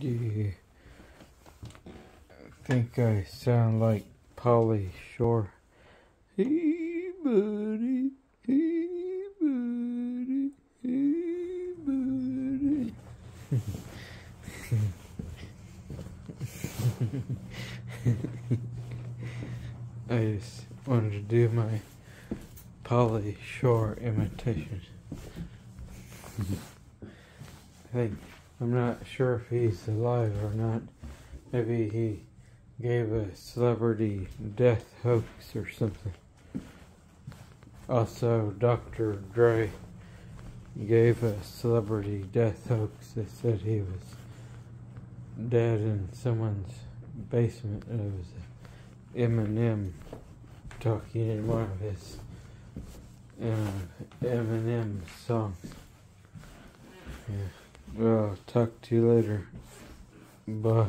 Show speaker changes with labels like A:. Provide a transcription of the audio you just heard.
A: Do you think I sound like Pauly Shore? Hey buddy, hey buddy, hey buddy. I just wanted to do my Pauly Shore imitation. I'm not sure if he's alive or not. Maybe he gave a celebrity death hoax or something. Also, Dr. Dre gave a celebrity death hoax. They said he was dead in someone's basement. It was Eminem talking in one of his Eminem songs. Yeah. Well, I'll talk to you later. Bye.